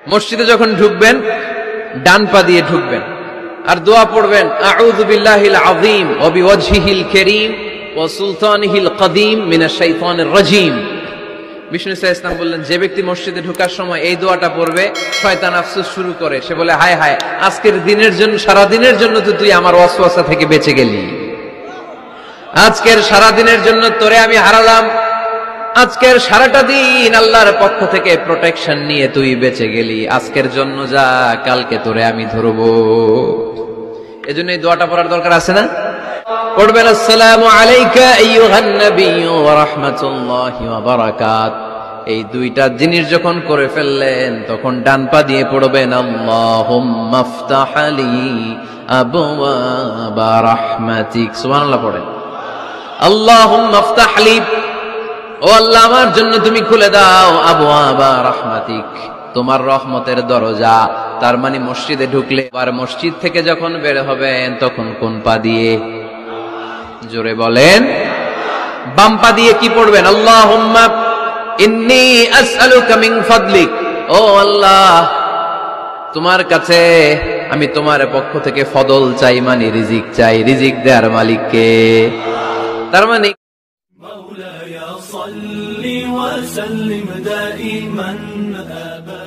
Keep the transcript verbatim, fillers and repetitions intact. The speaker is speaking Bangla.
মসজিদে যখন ঢুকবেন ডান পা দিয়ে ঢুকবেন আর দোয়া পড়বেন আউযু বিল্লাহিল আযীম ওয়া বিওয়াজহিল কারীম ওয়া সুলতানিহিল কদীম মিনাশ শাইতানির রাজীম। বিষ্ণু ইসা ইসলাম বললেন, যে ব্যক্তি মসজিদে ঢোকার সময় এই দোয়াটা পড়বে, শয়তান আফসোস শুরু করে, সে বলে হায় হায়, আজকের দিনের জন্য, সারা দিনের জন্য তো তুই আমার ওয়াসওয়াসা থেকে বেঁচে গেলি, আজকের সারা দিনের জন্য তোরে আমি হারালাম, আজকের সারাটা দিন আল্লাহর পক্ষ থেকে প্রোটেকশন নিয়ে তুই বেঁচে গেলি, আজকের জন্য যা, কালকে তোরে আমি ধরবো। এজন্য এই দোয়াটা পড়ার দরকার আছে না? পড়বেন আসসালামু আলাইকা আইয়ুহান নাবিয়্যু ওয়া রাহমাতুল্লাহি ওয়া বারাকাত। এই দুইটা জিনিস যখন করে ফেললেন তখন ডান পা দিয়ে পড়বেন আল্লাহুম্মা ইফতাহ লি আবওয়াবা রাহমাতিক। সুবহানাল্লাহ পড়েন। আল্লাহুম্মা ইফতাহ লি, ও আল্লাহ আমার জন্য তুমি খুলে দাও আবওয়াবা রাহমাতিক, তোমার রহমতের দরজা। তার মানে মসজিদে ঢুকলে আর মসজিদ থেকে যখন বের হবেন তখন কোন পা দিয়ে? জোরে বলেন। বাম পা দিয়ে কি পড়বেন? আল্লাহুম্মা ইন্নী আসআলুকা মিন ফাদলিক, ও আল্লাহ তোমার কাছে আমি তোমার পক্ষ থেকে ফদল চাই, মানে রিজিক চাই, রিজিক দেওয়ার মালিক কে? তার মানে مولاي صل وسلم دائما أبدا